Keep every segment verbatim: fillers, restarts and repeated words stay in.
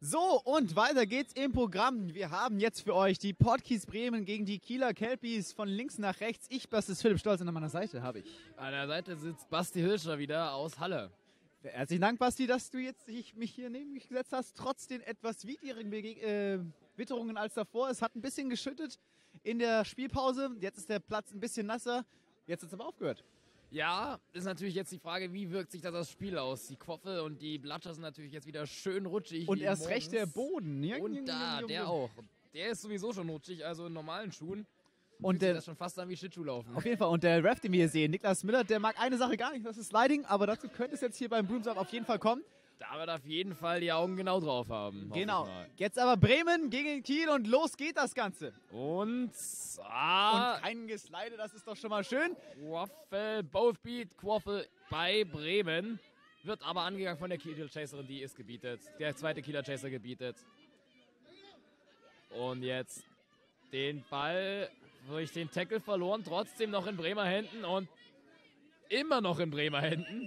So, und weiter geht's im Programm. Wir haben jetzt für euch die Podkies Bremen gegen die Kieler Kelpies von links nach rechts. Ich, das ist Philipp Stolz, und an meiner Seite habe ich. An der Seite sitzt Basti Hilscher wieder aus Halle. Herzlichen Dank, Basti, dass du jetzt dich, mich hier neben mich gesetzt hast, trotz den etwas widrigen Bege äh, Witterungen als davor. Es hat ein bisschen geschüttet in der Spielpause. Jetzt ist der Platz ein bisschen nasser. Jetzt hat es aber aufgehört. Ja, ist natürlich jetzt die Frage, wie wirkt sich das das Spiel aus? Die Quoffel und die Blatscher sind natürlich jetzt wieder schön rutschig. Und erst recht der Boden. Und da, der auch. Der ist sowieso schon rutschig, also in normalen Schuhen. Und der, das schon fast an wie Schlittschuhlaufen. Auf jeden Fall. Und der Ref, den wir hier sehen, Niklas Miller, der mag eine Sache gar nicht, das ist Sliding, aber dazu könnte es jetzt hier beim Broomstorm auf jeden Fall kommen. Da wird auf jeden Fall die Augen genau drauf haben. Genau. Jetzt aber Bremen gegen Kiel und los geht das Ganze. Und, ah, und kein Geslide, das ist doch schon mal schön. Quaffel, both beat, Quaffel bei Bremen. Wird aber angegangen von der Kieler Chaserin, die ist gebietet. Der zweite Kieler Chaser gebietet. Und jetzt den Ball durch den Tackle verloren, trotzdem noch in Bremer Händen und immer noch in Bremer Händen.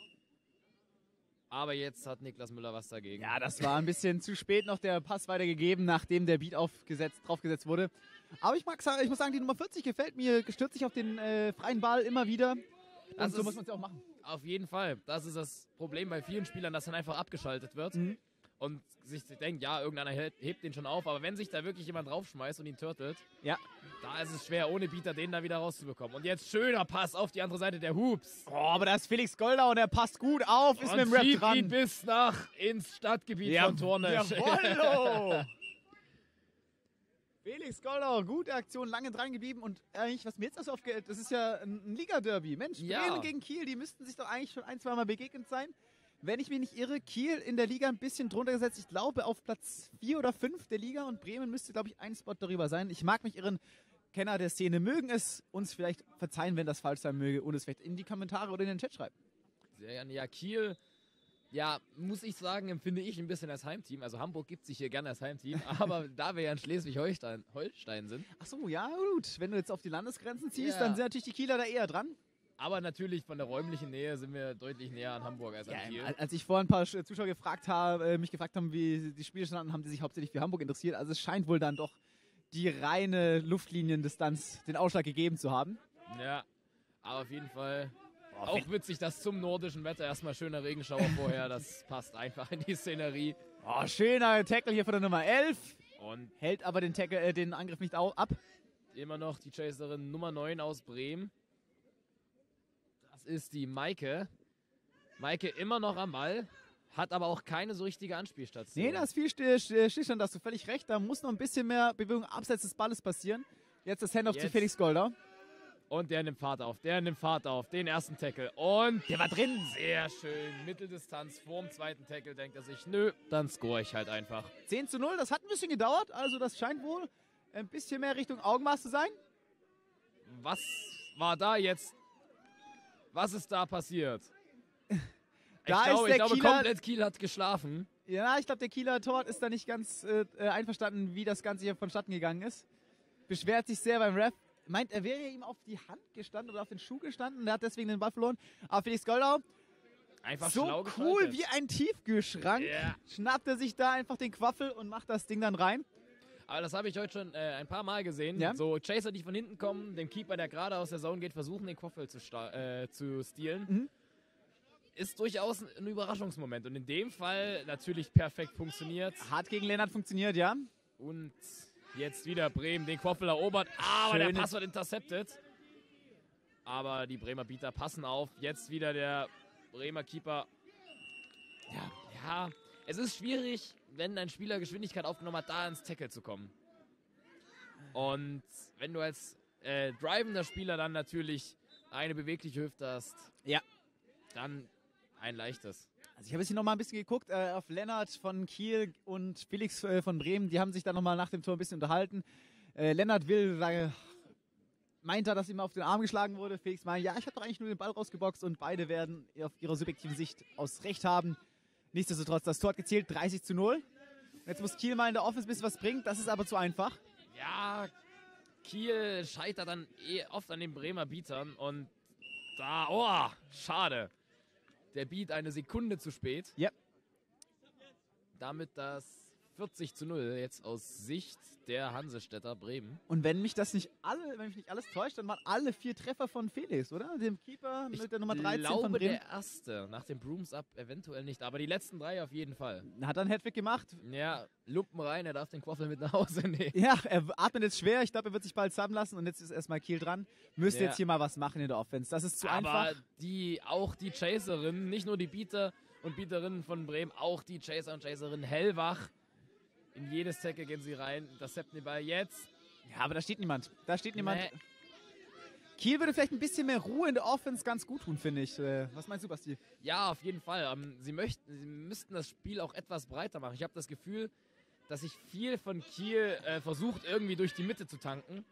Aber jetzt hat Niklas Müller was dagegen. Ja, das war ein bisschen zu spät noch der Pass weitergegeben, nachdem der Beat aufgesetzt, draufgesetzt wurde. Aber ich, mag, ich muss sagen, die Nummer vierzig gefällt mir, stürzt sich auf den äh, freien Ball immer wieder. Und das so muss man es ja auch machen. Auf jeden Fall. Das ist das Problem bei vielen Spielern, dass dann einfach abgeschaltet wird. Mhm. Und sich denkt, ja, irgendeiner hebt den schon auf. Aber wenn sich da wirklich jemand draufschmeißt und ihn turtelt, ja, da ist es schwer, ohne Beater den da wieder rauszubekommen. Und jetzt schöner Pass auf die andere Seite der Hoops. Oh, aber da ist Felix Goldau und er passt gut auf, ist und mit dem Rap dran. ihn bis nach ins Stadtgebiet ja, von Tornesch. Jawollo! Felix Goldau, gute Aktion, lange dran geblieben und eigentlich, was mir jetzt so aufgehört, das ist ja ein Liga-Derby. Mensch, ja. Bremen gegen Kiel, die müssten sich doch eigentlich schon ein, zwei Mal begegnet sein. Wenn ich mich nicht irre, Kiel in der Liga ein bisschen drunter gesetzt. Ich glaube auf Platz vier oder fünf der Liga und Bremen müsste, glaube ich, ein Spot darüber sein. Ich mag mich irren. Kenner der Szene mögen es uns vielleicht verzeihen, wenn das falsch sein möge und es vielleicht in die Kommentare oder in den Chat schreiben. Sehr gerne. Ja, Kiel, ja, muss ich sagen, empfinde ich ein bisschen als Heimteam. Also Hamburg gibt sich hier gerne als Heimteam, aber da wir ja in Schleswig-Holstein Holstein sind. Ach so, ja gut. Wenn du jetzt auf die Landesgrenzen ziehst, ja. dann sind natürlich die Kieler da eher dran. Aber natürlich von der räumlichen Nähe sind wir deutlich näher an Hamburg als an ja, Kiel. Als ich vorhin ein paar Zuschauer gefragt habe, äh, mich gefragt haben, wie die Spiele standen, haben die sich hauptsächlich für Hamburg interessiert. Also es scheint wohl dann doch die reine Luftliniendistanz den Ausschlag gegeben zu haben. Ja, aber auf jeden Fall oh, auch witzig, dass zum nordischen Wetter erstmal schöner Regenschauer vorher. Das passt einfach in die Szenerie. Oh, schöner Tackle hier von der Nummer elf. Und hält aber den, Tackle, äh, den Angriff nicht ab. Immer noch die Chaserin Nummer neun aus Bremen. Das ist die Maike. Maike immer noch am Ball, hat aber auch keine so richtige Anspielstation. Nee, da ist viel Stillstand, da hast du völlig recht. Da muss noch ein bisschen mehr Bewegung abseits des Balles passieren. Jetzt das Handoff zu Felix Goldau. Und der nimmt Fahrt auf, der nimmt Fahrt auf, den ersten Tackle. Und der war drin. Sehr schön. Mitteldistanz vorm zweiten Tackle denkt er sich, nö, dann score ich halt einfach. zehn zu null, das hat ein bisschen gedauert. Also das scheint wohl ein bisschen mehr Richtung Augenmaß zu sein. Was war da jetzt? Was ist da passiert? Da ich glaube, ist der ich glaube Kieler, komplett Kiel hat geschlafen. Ja, ich glaube, der Kieler Torwart ist da nicht ganz äh, einverstanden, wie das Ganze hier vonstatten gegangen ist. Beschwert sich sehr beim Ref. Meint, er wäre ihm auf die Hand gestanden oder auf den Schuh gestanden. Der hat deswegen den Ball verloren. Aber Felix Goldau, einfach so schlau cool gestaltet. wie ein Tiefkühlschrank, yeah. schnappt er sich da einfach den Quaffel und macht das Ding dann rein. Aber das habe ich heute schon äh, ein paar Mal gesehen. Ja? So Chaser, die von hinten kommen, dem Keeper, der gerade aus der Zone geht, versuchen, den Quaffel zu, äh, zu stealen. Mhm. Ist durchaus ein Überraschungsmoment. Und in dem Fall natürlich perfekt funktioniert. Hart gegen Lennart funktioniert, ja. Und jetzt wieder Bremen den Quaffel erobert. Aber Schöne. Der Pass wird intercepted. Aber die Bremer Beater passen auf. Jetzt wieder der Bremer Keeper. Ja, ja. Es ist schwierig, wenn ein Spieler Geschwindigkeit aufgenommen hat, da ins Tackle zu kommen. Und wenn du als äh, drivender Spieler dann natürlich eine bewegliche Hüfte hast, ja. dann ein leichtes. Also ich habe jetzt hier nochmal ein bisschen geguckt äh, auf Lennart von Kiel und Felix äh, von Bremen. Die haben sich dann nochmal nach dem Tor ein bisschen unterhalten. Äh, Lennart will, äh, meint er, dass ihm auf den Arm geschlagen wurde. Felix meint, ja, ich habe doch eigentlich nur den Ball rausgeboxt und beide werden auf ihrer subjektiven Sicht aus Recht haben. Nichtsdestotrotz, das Tor hat gezählt, dreißig zu null. Jetzt muss Kiel mal in der Offense ein bisschen was bringen. Das ist aber zu einfach. Ja, Kiel scheitert dann eh oft an den Bremer Beatern. Und da, oh, schade. Der Beat eine Sekunde zu spät. Ja. damit das vierzig zu null jetzt aus Sicht der Hansestetter Bremen. Und wenn mich das nicht alle, wenn mich nicht alles täuscht, dann waren alle vier Treffer von Felix, oder? Dem Keeper mit Ich der Nummer dreizehn glaube, von Bremen. der erste. Nach dem Brooms Up eventuell nicht, aber die letzten drei auf jeden Fall. Hat er einen Hattrick gemacht? Ja, Lumpen rein, er darf den Quaffel mit nach Hause nehmen. Ja, er atmet jetzt schwer. Ich glaube, er wird sich bald zusammenlassen und jetzt ist erstmal Kiel dran. Müsste Ja. jetzt hier mal was machen in der Offense. Das ist zu Aber einfach. die, auch die Chaserinnen, nicht nur die Beater und Beaterinnen von Bremen, auch die Chaser und Chaserinnen hellwach. In jedes Tackle gehen sie rein, intercepten den Ball jetzt. Ja, aber da steht niemand. Da steht niemand. Nee. Kiel würde vielleicht ein bisschen mehr Ruhe in der Offense ganz gut tun, finde ich. Äh, Was meinst du, Basti? Ja, auf jeden Fall. Ähm, sie, möchten, sie müssten das Spiel auch etwas breiter machen. Ich habe das Gefühl, dass sich viel von Kiel äh, versucht, irgendwie durch die Mitte zu tanken.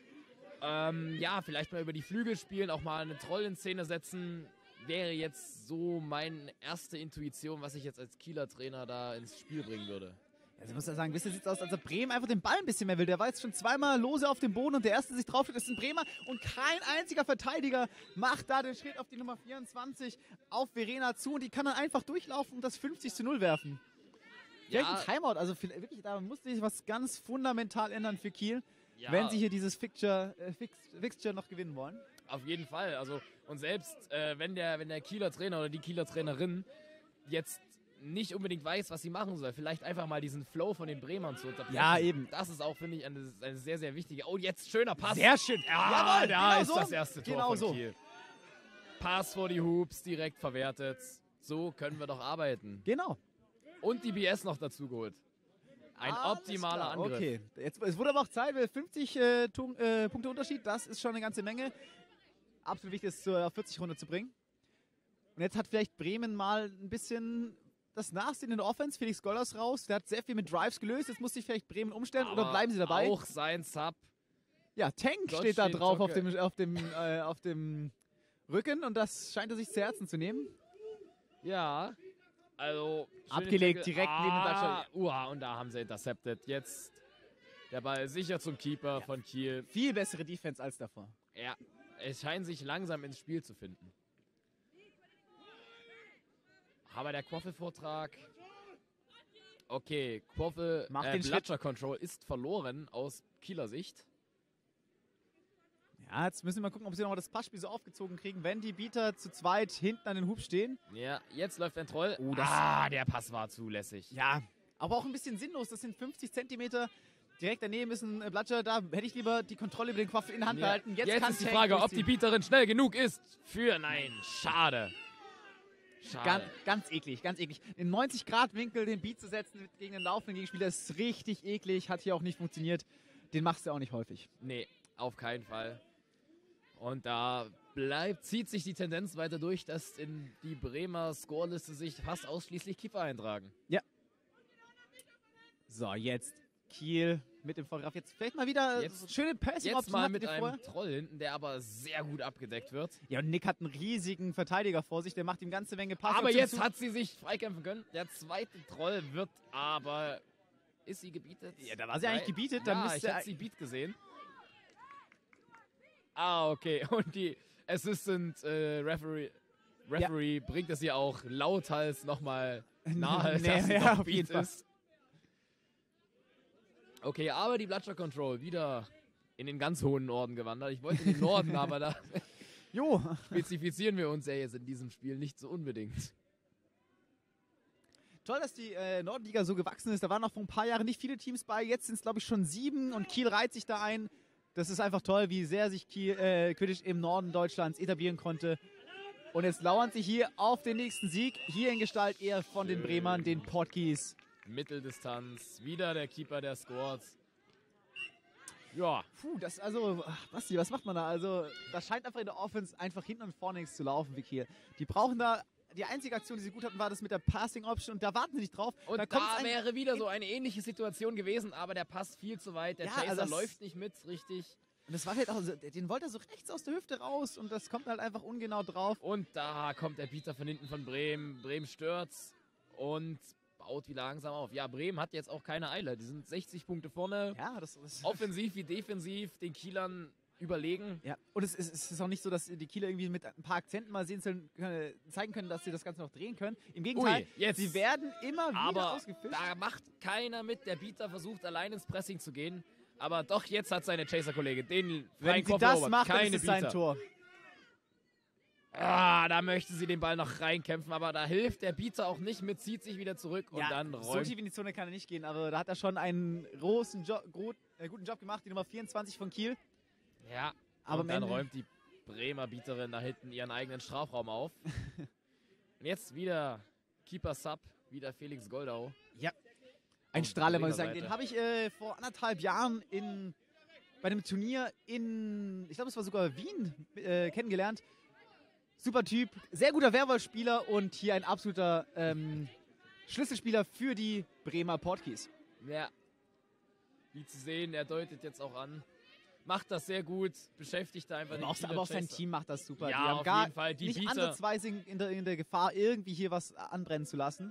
Ähm, ja, vielleicht mal über die Flügel spielen, auch mal eine Troll in Szene setzen. Wäre jetzt so meine erste Intuition, was ich jetzt als Kieler Trainer da ins Spiel bringen würde. Also ich muss ja sagen, ein bisschen sieht es aus, als ob Bremen einfach den Ball ein bisschen mehr will. Der war jetzt schon zweimal lose auf dem Boden und der erste, der sich drauf steht, ist ein Bremer. Und kein einziger Verteidiger macht da den Schritt auf die Nummer vierundzwanzig auf Verena zu. Und die kann dann einfach durchlaufen und das fünfzig zu null werfen. Vielleicht Ja. ein Timeout. Also viel- wirklich, da musste sich was ganz fundamental ändern für Kiel, Ja, wenn sie hier dieses Fixture, äh, Fix, Fixture noch gewinnen wollen. auf jeden Fall. Also, und selbst äh, wenn, der, wenn der Kieler Trainer oder die Kieler Trainerin jetzt nicht unbedingt weiß, was sie machen soll, vielleicht einfach mal diesen Flow von den Bremern zu unterbrechen. Ja, eben. Das ist auch, finde ich, eine, eine sehr, sehr wichtige. Oh, jetzt schöner Pass. Sehr schön. Ja, Jawohl, da genau ist so. das erste Tor Genau von so. Kiel. Pass vor die Hoops, direkt verwertet. So können wir doch arbeiten. Genau. Und die B S noch dazu geholt. Ein Alles optimaler klar, Angriff. Okay, jetzt, es wurde aber auch Zeit, weil fünfzig äh, Tun- äh, Punkte Unterschied, das ist schon eine ganze Menge. Absolut wichtig, es zur vierzig Runde zu bringen. Und jetzt hat vielleicht Bremen mal ein bisschen das Nachsehen in der Offense. Felix Gollers raus, der hat sehr viel mit Drives gelöst. Jetzt muss sich vielleicht Bremen umstellen oder Aber bleiben sie dabei? Auch sein Sub. Ja, Tank Dort steht da steht drauf auf Jocke. dem, auf, dem, äh, auf dem Rücken und das scheint er sich zu Herzen zu nehmen. Ja. Also. schöne Abgelegt, Tackle. direkt neben den ah, Touchdown. Uah, und da haben sie intercepted. Jetzt der Ball sicher zum Keeper von Kiel. Viel bessere Defense als davor. Ja, es scheint sich langsam ins Spiel zu finden. Aber der Quaffel-Vortrag. Okay, Quaffel, Macht äh, den Schritt. Bludger Control ist verloren aus Kieler Sicht. Ja, jetzt müssen wir mal gucken, ob sie noch mal das Passspiel so aufgezogen kriegen, wenn die Beater zu zweit hinten an den Hub stehen. Ja, jetzt läuft ein Troll. Oh, das- ah, der Pass war zulässig. Ja, aber auch ein bisschen sinnlos. Das sind fünfzig Zentimeter. Direkt daneben ist ein äh, Bludger. Da hätte ich lieber die Kontrolle über den Quaffel in der Hand Ja. behalten. Jetzt, Jetzt kann ist die Tank Frage, ob die durchziehen. Beaterin schnell genug ist für... Nein, schade. Schade. Ganz, ganz eklig, ganz eklig. In neunzig Grad Winkel den Beat zu setzen mit- gegen den laufenden Gegenspieler ist richtig eklig. Hat hier auch nicht funktioniert. Den machst du auch nicht häufig. Nee, auf keinen Fall. Und da bleibt, zieht sich die Tendenz weiter durch, dass in die Bremer Scoreliste sich fast ausschließlich Keeper eintragen. So, jetzt Kiel mit dem Vorgriff. Jetzt vielleicht mal wieder Jetzt- schöne passing Jetzt mal hat mit wie einem vorher. Troll hinten, der aber sehr gut abgedeckt wird. Ja, und Nick hat einen riesigen Verteidiger vor sich. Der macht ihm ganze Menge Pass. Aber jetzt hat sie sich freikämpfen können. Der zweite Troll wird aber... Ist sie gebietet? Ja, da war sie eigentlich gebietet, dann ja, müsste ich er- hätte sie beat gesehen. Ah, okay. Und die Assistant äh, Referee, Referee bringt es ihr auch lauthals nochmal nahe, Nee, dass sie ja, doch auf beat jeden Fall. ist. Okay, aber die Bludger Control wieder in den ganz hohen Norden gewandert. Ich wollte in den Norden, aber da Jo, spezifizieren wir uns ja jetzt in diesem Spiel nicht so unbedingt. toll, dass die äh, Nordliga so gewachsen ist. Da waren noch vor ein paar Jahren nicht viele Teams bei. Jetzt sind es, glaube ich, schon sieben und Kiel reiht sich da ein. Das ist einfach toll, wie sehr sich Kiel, äh, Quidditch im Norden Deutschlands etablieren konnte. Und jetzt lauern sie hier auf den nächsten Sieg. Hier in Gestalt eher von den Schön. Bremern, den Portkeys. Mitteldistanz, wieder der Keeper, der scored. Ja, Puh, das also, ach, Basti, was macht man da? Also, da scheint einfach in der Offense einfach hinten und vorne nichts zu laufen wie Kiel. Die brauchen da, die einzige Aktion, die sie gut hatten, war das mit der Passing Option und da warten sie nicht drauf. und da da, kommt's ein- wäre wieder so eine ähnliche Situation gewesen, aber der passt viel zu weit. Der Ja, Chaser also das- läuft nicht mit, richtig. Und das war halt auch, so, den wollte er so rechts aus der Hüfte raus und das kommt halt einfach ungenau drauf. Und da kommt der Bieter von hinten von Bremen. Bremen stürzt und baut wieder langsam auf. Ja, Bremen hat jetzt auch keine Eile. Die sind sechzig Punkte vorne. Ja, das ist. Offensiv wie defensiv. Den Kielern überlegen. Ja, und es ist, es ist auch nicht so, dass die Kieler irgendwie mit ein paar Akzenten mal sehen sollen, können, zeigen können, dass sie das Ganze noch drehen können. Im Gegenteil, Ui, jetzt. sie werden immer wieder Aber ausgefischt. da macht keiner mit. Der Bieter versucht allein ins Pressing zu gehen. Aber doch, jetzt hat seine Chaser-Kollege den Wenn sie das macht, dann ist es sein Tor. Ah, da möchte sie den Ball noch reinkämpfen, aber da hilft der Bieter auch nicht mit, zieht sich wieder zurück und ja, dann so räumt. tief in die Zone kann er nicht gehen, aber da hat er schon einen großen jo gro äh, guten Job gemacht, die Nummer vierundzwanzig von Kiel. Ja, aber und dann Ende räumt die Bremer Bieterin da hinten ihren eigenen Strafraum auf. Und jetzt wieder Keeper-Sub, wieder Felix Goldau. Ja, ein Strahler, muss ich sagen. Den habe ich äh, vor anderthalb Jahren in, bei einem Turnier in, ich glaube, es war sogar Wien, äh, kennengelernt. Super Typ, sehr guter Werwolf-Spieler und hier ein absoluter ähm, Schlüsselspieler für die Bremer Portkeys. Ja, wie zu sehen, er deutet jetzt auch an. Macht das sehr gut, beschäftigt da einfach aber den auch, Kieler aber auch sein Chaser. Team macht das super. Ja, die haben auf gar jeden Fall. Die nicht Bieter. ansatzweise in der, in der Gefahr, irgendwie hier was anbrennen zu lassen.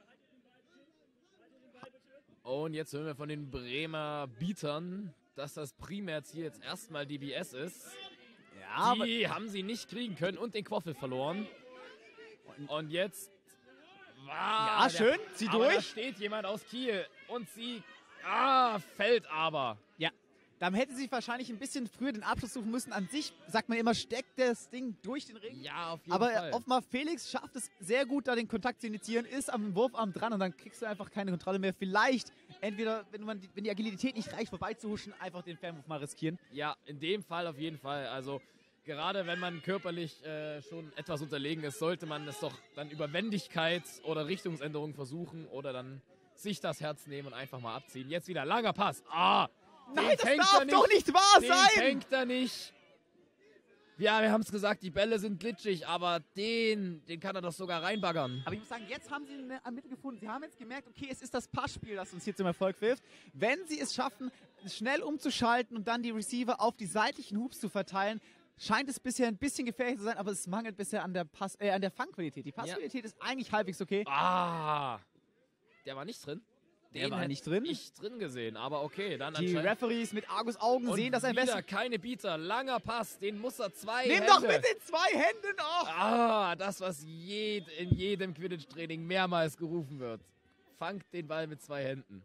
Und jetzt hören wir von den Bremer Bietern, dass das Primärziel jetzt erstmal D B S ist. Ja, Die aber haben sie nicht kriegen können und den Quaffel verloren. Und jetzt war ja, schön, zieh aber da durch. steht jemand aus Kiel und sie ah, fällt aber. Ja, dann hätte sie wahrscheinlich ein bisschen früher den Abschluss suchen müssen. An sich sagt man immer, steckt das Ding durch den Ring. Ja, auf jeden Aber Fall. offenbar Felix schafft es sehr gut, da den Kontakt zu initiieren, ist am Wurfarm dran und dann kriegst du einfach keine Kontrolle mehr. Vielleicht entweder, wenn, man die, wenn die Agilität nicht reicht, vorbeizuhuschen, einfach den Fernwurf mal riskieren. Ja, in dem Fall auf jeden Fall. Also gerade wenn man körperlich äh, schon etwas unterlegen ist, sollte man es doch dann über Wendigkeit oder Richtungsänderung versuchen oder dann sich das Herz nehmen und einfach mal abziehen. Jetzt wieder langer Pass. Ah! Nein, den das fängt darf er doch nicht wahr den sein! fängt er nicht. Ja, wir haben es gesagt, die Bälle sind glitschig, aber den, den kann er doch sogar reinbaggern. Aber ich muss sagen, jetzt haben sie eine Mittel gefunden. Sie haben jetzt gemerkt, okay, es ist das Passspiel, das uns hier zum Erfolg hilft. Wenn sie es schaffen, schnell umzuschalten und dann die Receiver auf die seitlichen Hoops zu verteilen, scheint es bisher ein bisschen gefährlich zu sein, aber es mangelt bisher an der, Pass äh, an der Fangqualität. Die Passqualität ja. ist eigentlich halbwegs okay. Ah, der war nicht drin. Der Den war hätte nicht drin. Ich drin gesehen, aber okay, dann Die anscheinend. Referees mit Argus Augen Und sehen das ein wieder bisschen. keine Bieter, langer Pass, den muss er zwei Nimm Hände. doch mit den zwei Händen auf! Ah, das, was jed, in jedem Quidditch-Training mehrmals gerufen wird. Fangt den Ball mit zwei Händen.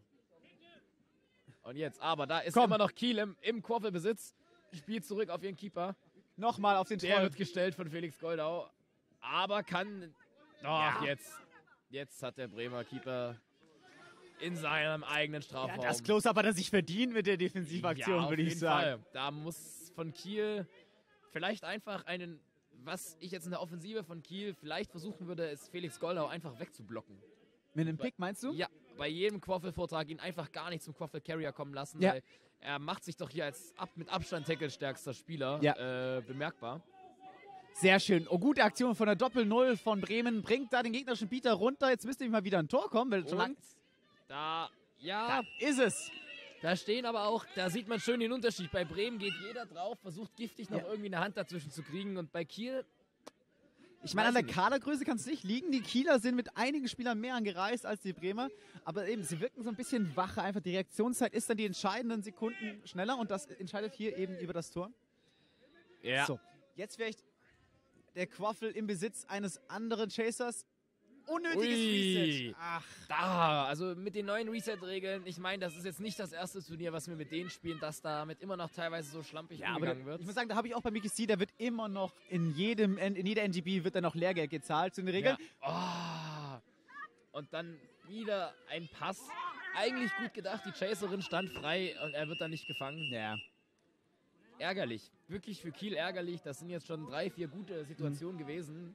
Und jetzt, aber da ist Komm. immer noch Kiel im, im Quaffel-Besitz. Spielt zurück auf ihren Keeper. Nochmal auf den Der Troll. wird gestellt von Felix Goldau. Aber kann... Doch, Ja. jetzt. Jetzt hat der Bremer Keeper in seinem eigenen Ja, Strafraum. das Close-Up hat er sich verdient mit der Defensivaktion, Ja, auf würde ich jeden sagen. Fall. Da muss von Kiel vielleicht einfach einen, was ich jetzt in der Offensive von Kiel vielleicht versuchen würde, ist Felix Goldau einfach wegzublocken. Mit einem Pick, meinst du? Ja, bei jedem Quaffel-Vortrag ihn einfach gar nicht zum Quaffel-Carrier kommen lassen, Ja. weil er macht sich doch hier als ab, mit Abstand Tackle-stärkster Spieler Ja. äh, bemerkbar. Sehr schön. Oh, gute Aktion von der Doppel-Null von Bremen. Bringt da den gegnerischen Bieter runter. Jetzt müsste mal wieder ein Tor kommen. Weil schon lang Und da, ja, da ist es. da stehen aber auch, da sieht man schön den Unterschied. Bei Bremen geht jeder drauf, versucht giftig noch Ja. irgendwie eine Hand dazwischen zu kriegen und bei Kiel... Ich meine, an der Weiß ich nicht. Kadergröße kann es nicht liegen. Die Kieler sind mit einigen Spielern mehr angereist als die Bremer. Aber eben, sie wirken so ein bisschen wacher. Einfach die Reaktionszeit ist dann die entscheidenden Sekunden schneller. Und das entscheidet hier eben über das Tor. Ja. So, jetzt vielleicht der Quaffel im Besitz eines anderen Chasers. Unnötiges Ui. Reset. Ach, Da, also mit den neuen Reset-Regeln, ich meine, das ist jetzt nicht das erste Turnier, was wir mit denen spielen, dass damit immer noch teilweise so schlampig ja, aber umgegangen da, wird. ich muss sagen, da habe ich auch bei Mickey C, da wird immer noch in jedem, in jeder N G B wird da noch Lehrgeld gezahlt zu den Regeln. Ja. Oh. Und dann wieder ein Pass. Eigentlich gut gedacht, die Chaserin stand frei und er wird dann nicht gefangen. Ja. Ärgerlich. Wirklich für Kiel ärgerlich. Das sind jetzt schon drei, vier gute Situationen Mhm. gewesen.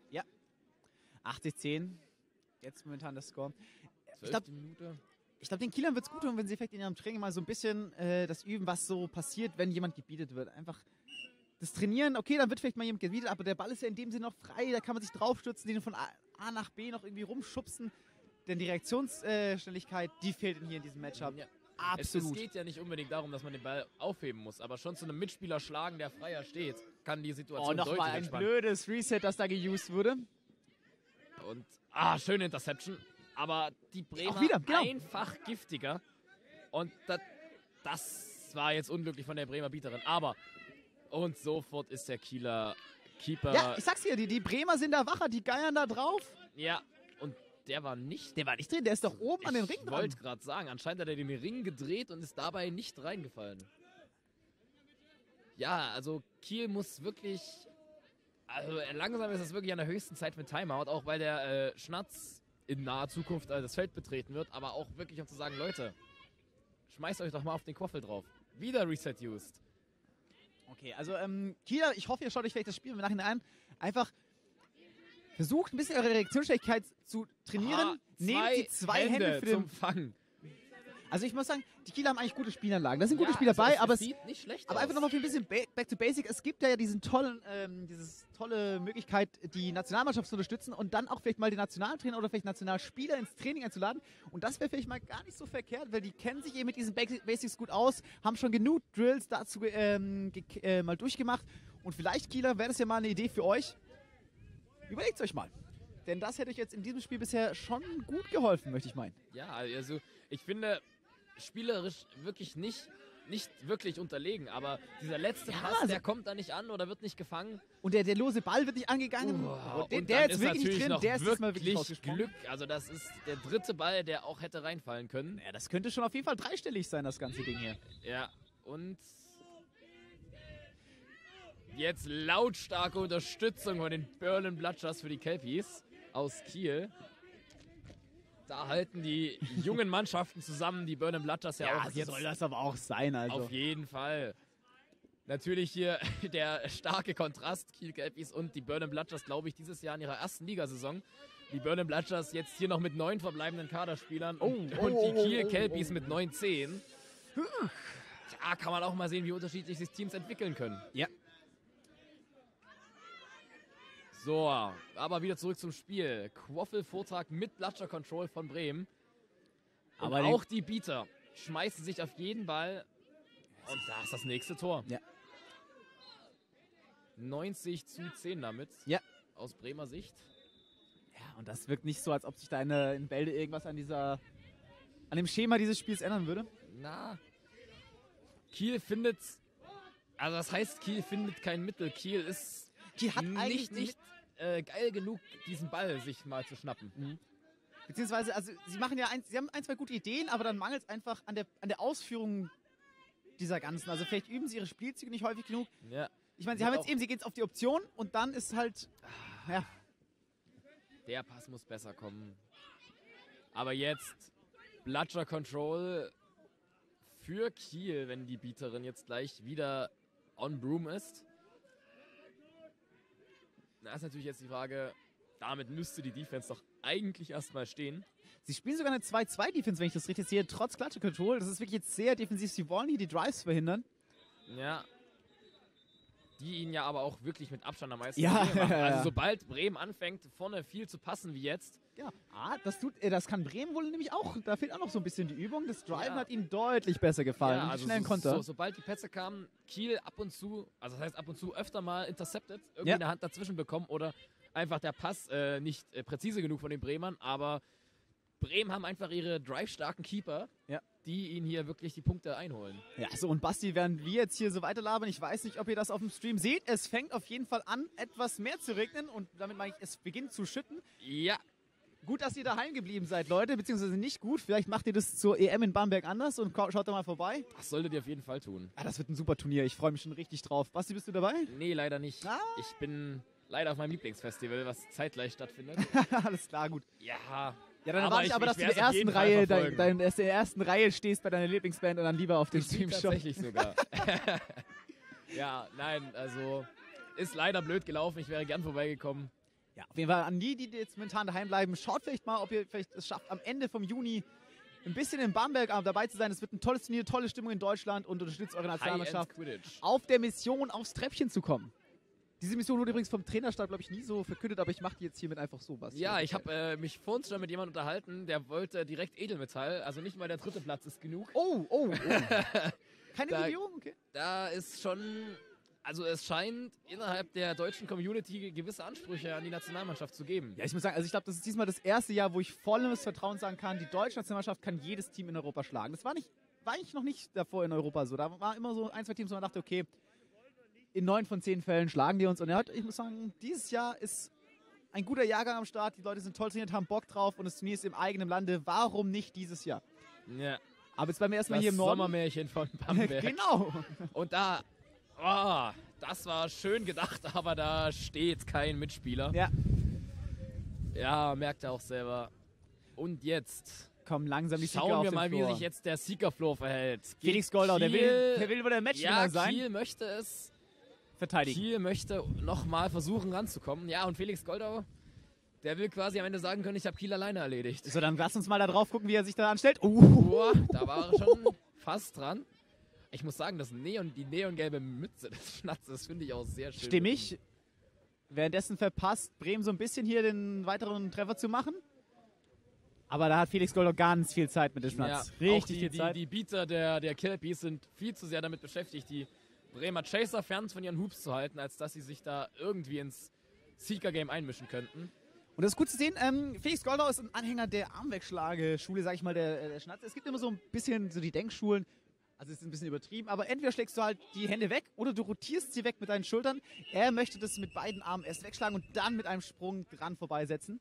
achtzig zehn. Jetzt momentan das Score. Ich Zwölfte glaube, Minute. ich glaub, den Kielern wird es gut tun, wenn sie vielleicht in ihrem Training mal so ein bisschen äh, das üben, was so passiert, wenn jemand gebietet wird. Einfach das Trainieren, okay, dann wird vielleicht mal jemand gebietet, aber der Ball ist ja in dem Sinne noch frei, da kann man sich draufstürzen, den von A, A nach B noch irgendwie rumschubsen. Denn die Reaktionsschnelligkeit, die fehlt hier in diesem Matchup. Ja. Es, es Absolut. geht ja nicht unbedingt darum, dass man den Ball aufheben muss, aber schon zu einem Mitspieler schlagen, der freier steht, kann die Situation Oh, nochmal deutlich ein entspannen. blödes Reset, das da geused wurde. Und, ah, schöne Interception. Aber die Bremer Auch wieder, genau. einfach giftiger. Und das, das war jetzt unglücklich von der Bremer Bieterin. Aber Und sofort ist der Kieler Keeper. Ja, ich sag's dir, die, die Bremer sind da wacher, die geiern da drauf. Ja, und der war nicht... Der war nicht drin, der ist doch oben an den Ring Ich dran. wollte gerade sagen, anscheinend hat er den Ring gedreht und ist dabei nicht reingefallen. Ja, also Kiel muss wirklich... Also langsam ist es wirklich an der höchsten Zeit für Timeout, auch weil der äh, Schnatz in naher Zukunft äh, das Feld betreten wird, aber auch wirklich um zu sagen, Leute, schmeißt euch doch mal auf den Quaffel drauf. Wieder Reset used. Okay, also ähm, Kieler, ich hoffe, ihr schaut euch vielleicht das Spiel im Nachhinein an. Einfach versucht ein bisschen eure Reaktionsfähigkeit zu trainieren. Ah, Nehmt die zwei Hände, Hände für den... zum Fangen. Also ich muss sagen, die Kieler haben eigentlich gute Spielanlagen. Da sind gute Ja, Spieler also bei, es, aber es es, sieht nicht schlecht aber aus. einfach nochmal für ein bisschen ba back to basic. Es gibt ja diesen tollen, ähm, dieses tolle Möglichkeit, die Nationalmannschaft zu unterstützen und dann auch vielleicht mal den Nationaltrainer oder vielleicht Nationalspieler ins Training einzuladen. Und das wäre vielleicht mal gar nicht so verkehrt, weil die kennen sich eben mit diesen Basic- Basics gut aus, haben schon genug Drills dazu ähm, äh, mal durchgemacht. Und vielleicht, Kieler, wäre das ja mal eine Idee für euch. Überlegt es euch mal. Denn das hätte euch jetzt in diesem Spiel bisher schon gut geholfen, möchte ich meinen. Ja, also ich finde spielerisch wirklich nicht, nicht wirklich unterlegen, aber dieser letzte Ja, Pass, also- der kommt da nicht an oder wird nicht gefangen. Und der, der lose Ball wird nicht angegangen. Wow. und der, Und der dann jetzt ist wirklich nicht natürlich drin, noch der ist diesmal wirklich wirklich rausgesprungen. Glück. Also das ist der dritte Ball, der auch hätte reinfallen können. Ja, das könnte schon auf jeden Fall dreistellig sein, das ganze Ding hier. Ja, und jetzt lautstarke Unterstützung von den Berlin Bludgers für die Kelpies aus Kiel. Da halten die jungen Mannschaften zusammen, die Berlin Bludgers ja, Ja, auch so jetzt soll das aber auch sein, also. auf jeden Fall. Natürlich hier der starke Kontrast, Kiel Kelpies und die Berlin Bludgers, glaube ich, dieses Jahr in ihrer ersten Ligasaison. Die Berlin Bludgers jetzt hier noch mit neun verbleibenden Kaderspielern Oh, und, oh, und oh, die oh, Kiel oh, Kelpies oh. mit neun zehn. Ja, kann man auch mal sehen, wie unterschiedlich sich Teams entwickeln können. Ja. So, aber wieder zurück zum Spiel. Quaffel-Vortrag mit Bludger Control von Bremen. Aber Aber die- auch die Bieter schmeißen sich auf jeden Ball. Und da ist das nächste Tor. Ja. neunzig zu zehn damit. Ja. Aus Bremer Sicht. Ja, und das wirkt nicht so, als ob sich da in, äh, in Bälde irgendwas an dieser, an dem Schema dieses Spiels ändern würde. Na, Kiel findet, also das heißt, Kiel findet kein Mittel. Kiel ist Kiel hat eigentlich nicht, nicht äh, geil genug, diesen Ball sich mal zu schnappen. Beziehungsweise, also sie machen ja ein, sie haben ein, zwei gute Ideen, aber dann mangelt es einfach an der, an der Ausführung dieser ganzen. Also vielleicht üben sie ihre Spielzüge nicht häufig genug. Ja. Ich meine, sie Ja, haben jetzt auch- eben, sie gehen jetzt auf die Option und dann ist halt, ja, Der Pass muss besser kommen. Aber jetzt Bludger Control für Kiel, wenn die Bieterin jetzt gleich wieder on Broom ist. Da ist natürlich jetzt die Frage, damit müsste die Defense doch eigentlich erstmal stehen. sie spielen sogar eine zwei zwei Defense, wenn ich das richtig sehe, trotz Clutch Control. Das ist wirklich jetzt sehr defensiv. Sie wollen hier die Drives verhindern. Ja. Die ihn ja aber auch wirklich mit Abstand am meisten Ja, Probleme machen. ja, ja. Also sobald Bremen anfängt, vorne viel zu passen wie jetzt, Ja, ah, das, tut, äh, das kann Bremen wohl nämlich auch. Da fehlt auch noch so ein bisschen die Übung. Das Driven Ja. hat ihnen deutlich besser gefallen. ja, und die also schnellen so, Konter. so, sobald die Pässe kamen, Kiel ab und zu, also das heißt ab und zu öfter mal intercepted, irgendwie Ja. eine Hand dazwischen bekommen oder einfach der Pass äh, nicht äh, präzise genug von den Bremern, aber Bremen haben einfach ihre drive-starken Keeper, Ja. die ihnen hier wirklich die Punkte einholen. Ja, so und Basti, während wir jetzt hier so weiterlabern, ich weiß nicht, ob ihr das auf dem Stream seht, es fängt auf jeden Fall an, etwas mehr zu regnen und damit meine ich, es beginnt zu schütten. Ja, Gut, dass ihr daheim geblieben seid, Leute, beziehungsweise nicht gut. Vielleicht macht ihr das zur E M in Bamberg anders und ko- schaut da mal vorbei. das solltet ihr auf jeden Fall tun. Ah, das wird ein super Turnier, ich freue mich schon richtig drauf. Basti, bist du dabei? Nee, leider nicht. Ah. Ich bin leider auf meinem Lieblingsfestival, was zeitgleich stattfindet. Alles klar, gut. Ja, Ja, dann Aber erwarte ich ich- aber, dass ich du in der werd's auf ersten jeden Fall Reihe, dein, verfolgen. dein, dass du in der ersten Reihe stehst bei deiner Lieblingsband und dann lieber auf den Stream schaust. tatsächlich sogar. Ja, nein, also ist leider blöd gelaufen. Ich wäre gern vorbeigekommen. Ja, auf jeden Fall an die, die jetzt momentan daheim bleiben, schaut vielleicht mal, ob ihr vielleicht es schafft, am Ende vom Juni ein bisschen in Bamberg dabei zu sein. Es wird ein tolles Turnier, tolle Stimmung in Deutschland und unterstützt eure Nationalmannschaft High-End Quidditch. auf der Mission, aufs Treppchen zu kommen. Diese Mission wurde übrigens vom Trainerstab, glaube ich, nie so verkündet, aber ich mache die jetzt hiermit einfach so, was. Ja, ich habe äh, mich vorhin schon mit jemandem unterhalten, der wollte direkt Edelmetall. Also nicht mal der dritte Platz ist genug. Oh, oh, oh. Keine Da- Video? Okay. Da ist schon... Also es scheint innerhalb der deutschen Community gewisse Ansprüche an die Nationalmannschaft zu geben. Ja, ich muss sagen, also ich glaube, das ist diesmal das erste Jahr, wo ich volles Vertrauen sagen kann, die deutsche Nationalmannschaft kann jedes Team in Europa schlagen. Das war nicht, war eigentlich noch nicht davor in Europa so. Da war immer so ein, zwei Teams, wo man dachte, okay, in neun von zehn Fällen schlagen die uns. Und er hat, ich muss sagen, dieses Jahr ist ein guter Jahrgang am Start. Die Leute sind toll trainiert, haben Bock drauf und das Turnier ist im eigenen Lande. Warum nicht dieses Jahr? Ja. Aber jetzt bleiben wir erstmal Das hier im Norden. Sommermärchen von Bamberg. Genau. Und da, oh, das war schön gedacht, aber da steht kein Mitspieler. Ja. Ja, merkt er auch selber. Und jetzt Kommen langsam die Sieger schauen auf wir den mal, Floor. wie sich jetzt der Siegerflow verhält. Felix Goldau, der Kiel- will, der will über der Matchwinner Ja, sein. Kiel möchte es. Verteidigen. Kiel möchte nochmal versuchen ranzukommen. Ja, und Felix Goldau, der will quasi am Ende sagen können, ich habe Kiel alleine erledigt. So, dann lass uns mal da drauf gucken, wie er sich da anstellt. Uh. Boah, da war er schon fast dran. Ich muss sagen, das Neon, die neongelbe Mütze des Schnatzes finde ich auch sehr schön. Stimmig. Währenddessen verpasst Bremen so ein bisschen hier den weiteren Treffer zu machen. Aber da hat Felix Goldau ganz viel Zeit mit dem Schnatz. Ja, Richtig auch die, viel die, Zeit. die Beater der, der Kelpies sind viel zu sehr damit beschäftigt, die Bremer Chaser fern von ihren Hoops zu halten, als dass sie sich da irgendwie ins Seeker-Game einmischen könnten. Und das ist gut zu sehen, ähm, Felix Goldau ist ein Anhänger der Armwegschlageschule, sag ich mal, der, der Schnatz. Es gibt immer so ein bisschen so die Denkschulen, also es ist ein bisschen übertrieben, aber entweder schlägst du halt die Hände weg oder du rotierst sie weg mit deinen Schultern. Er möchte das mit beiden Armen erst wegschlagen und dann mit einem Sprung dran vorbeisetzen.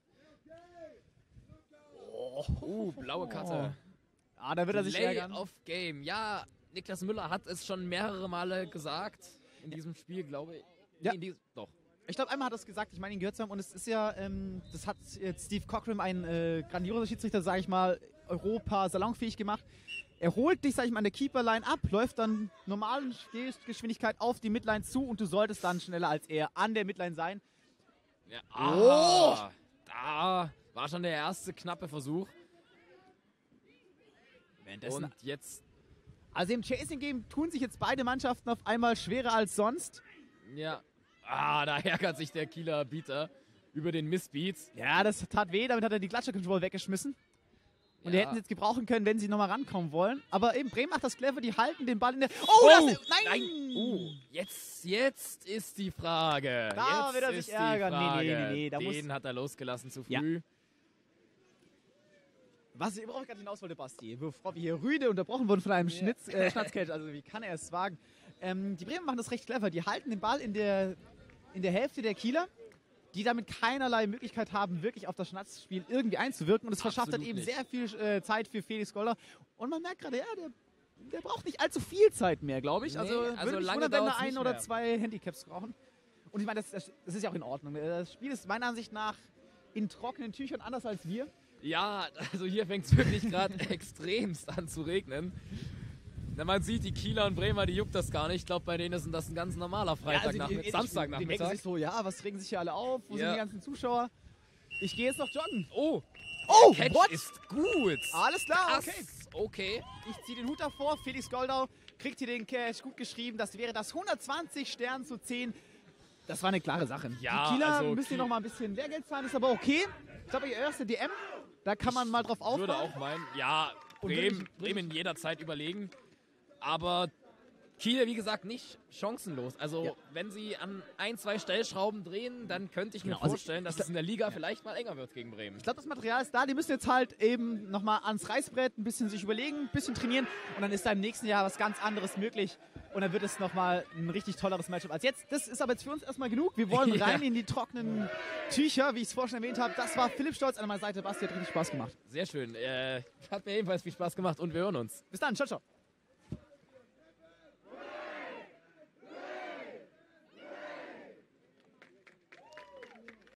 Oh, uh, blaue Karte. Ah, da wird er sich Play ärgern. of Game. Ja, Niklas Müller hat es schon mehrere Male gesagt in diesem Spiel, glaube ich. Ja. Nee, in diesem, doch. Ich glaube, einmal hat er es gesagt, ich meine ihn gehört zu haben und es ist ja, ähm, das hat jetzt Steve Cockram, ein äh, grandioser Schiedsrichter, sage ich mal, Europa salonfähig gemacht. Er holt dich, sag ich mal, an der Keeperline ab, läuft dann normalen Geschwindigkeit auf die Midline zu und du solltest dann schneller als er an der Midline sein. Ja. Oh! Ah, da war schon der erste knappe Versuch. Währenddessen, Und jetzt, also im Chasing-Game tun sich jetzt beide Mannschaften auf einmal schwerer als sonst. ja. Ah, da ärgert sich der Kieler Beater über den Missbeats. Ja, das tat weh, damit hat er die Klatscher-Control weggeschmissen. Und die Ja. hätten sie jetzt gebrauchen können, wenn sie nochmal rankommen wollen. Aber eben, Bremen macht das clever, die halten den Ball in der... Oh, Oh, das ist... Nein! nein. Uh, jetzt, jetzt ist die Frage. Da jetzt wird er sich ist die ärgern. Nee, nee, Frage. nee, nee, da muss- Den hat er losgelassen zu Ja. früh. Was ich worauf ich gerade hinaus wollte, Basti, bevor wir hier rüde unterbrochen wurden von einem Ja. Schnitz, äh, Schnatzcatch, also wie kann er es wagen? Ähm, die Bremer machen das recht clever. Die halten den Ball in der, in der Hälfte der Kieler, die damit keinerlei Möglichkeit haben, wirklich auf das Schnatzspiel irgendwie einzuwirken. Und es verschafft dann Absolut eben nicht. sehr viel äh, Zeit für Felix Goldau. Und man merkt gerade, ja, der, der braucht nicht allzu viel Zeit mehr, glaube ich. Nee, also, also würde mich lange wundern, wenn er dauert's ein nicht oder mehr. zwei Handicaps brauchen. Und ich meine, das, das, das ist ja auch in Ordnung. Das Spiel ist meiner Ansicht nach in trockenen Tüchern anders als wir. Ja, also hier fängt es wirklich gerade extremst an zu regnen. Na, man sieht, die Kieler und Bremer, die juckt das gar nicht. Ich glaube, bei denen ist das ein ganz normaler Freitagnachmittag, die- die- die- Die Samstagnachmittag. denken sich so, ja, was regen sich hier alle auf? Wo sind Ja. die ganzen Zuschauer? Ich gehe jetzt noch joggen. Oh, Oh, Catch what? ist gut. Alles klar, Krass. okay. Okay. Ich ziehe den Hut davor. Felix Goldau kriegt hier den Cash gut geschrieben. Das wäre das hundertzwanzig Stern zu zehn. Das war eine klare Sache. Ja, die Kieler also müssen hier Kiel- noch mal ein bisschen Lehrgeld zahlen, ist aber okay. Ich glaube, ihr erste D M, da kann man mal drauf Ich würde aufbauen. auch meinen, ja, Und würde Bremen, ich- würde Bremen jederzeit überlegen. Aber Kiel, wie gesagt, nicht chancenlos. Also, Ja. wenn sie an ein, zwei Stellschrauben drehen, dann könnte ich mir Genau, also vorstellen, dass ich- es in der Liga vielleicht mal enger wird gegen Bremen. Ich glaube, das Material ist da. Die müssen jetzt halt eben nochmal ans Reißbrett ein bisschen sich überlegen, ein bisschen trainieren. Und dann ist da im nächsten Jahr was ganz anderes möglich. Und dann wird es nochmal ein richtig tolleres Matchup als jetzt. Das ist aber jetzt für uns erstmal genug. Wir wollen Ja. rein in die trockenen Tücher, wie ich es vorhin schon erwähnt habe. Das war Philipp Stolz an meiner Seite. Basti, hat richtig Spaß gemacht. Sehr schön. Äh, hat mir ebenfalls viel Spaß gemacht und wir hören uns. Bis dann. Ciao, ciao.